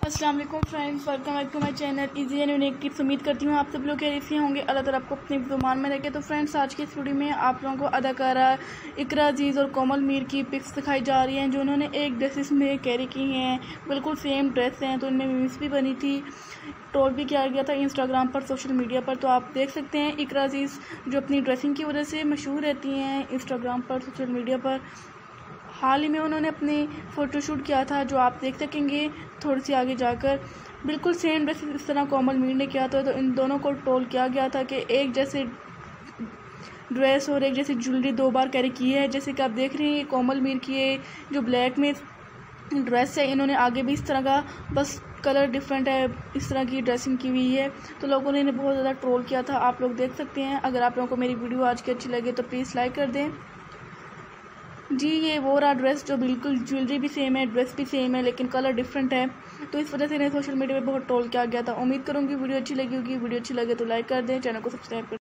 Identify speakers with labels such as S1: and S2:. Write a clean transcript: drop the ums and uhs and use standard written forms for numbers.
S1: अस्सलाम वालेकुम friends, welcome back to my channel easy and unique tips. उम्मीद करती हूँ आप सब लोग कैसे से होंगे। अल्लाह ताला आपको अपने ज़ुबान में रखे। तो फ्रेंड्स, आज की इस वीडियो में आप लोगों को अदाकारा इकरा अजीज़ और कोमल मीर की पिक्स दिखाई जा रही हैं जो उन्होंने एक ड्रेसेस में कैरी की हैं। बिल्कुल सेम ड्रेस हैं, तो उनमें मीम्स भी बनी थी, ट्रोल भी किया गया था इंस्टाग्राम पर, सोशल मीडिया पर। तो आप देख सकते हैं इकरा अजीज़ जो अपनी ड्रेसिंग की वजह से मशहूर रहती हैं इंस्टाग्राम पर, सोशल मीडिया पर। हाल ही में उन्होंने अपनी फ़ोटोशूट किया था जो आप देख सकेंगे थोड़ी सी आगे जाकर। बिल्कुल सेम ड्रेस इस तरह कोमल मीर ने किया था, तो इन दोनों को ट्रोल किया गया था कि एक जैसे ड्रेस और एक जैसी ज्वेलरी दो बार कैरी की है। जैसे कि आप देख रहे हैं कोमल मीर की ये जो ब्लैक में ड्रेस है, इन्होंने आगे भी इस तरह का, बस कलर डिफरेंट है, इस तरह की ड्रेसिंग की हुई है। तो लोगों ने इन्हें बहुत ज़्यादा ट्रोल किया था, आप लोग देख सकते हैं। अगर आप लोगों को मेरी वीडियो आज की अच्छी लगे तो प्लीज़ लाइक कर दें जी। ये वो रहा ड्रेस जो बिल्कुल ज्वेलरी भी सेम है, ड्रेस भी सेम है, लेकिन कलर डिफरेंट है। तो इस वजह से इन्हें सोशल मीडिया पे बहुत ट्रोल किया गया था। उम्मीद करूँगी वीडियो अच्छी लगी होगी। वीडियो अच्छी लगे तो लाइक कर दें, चैनल को सब्सक्राइब कर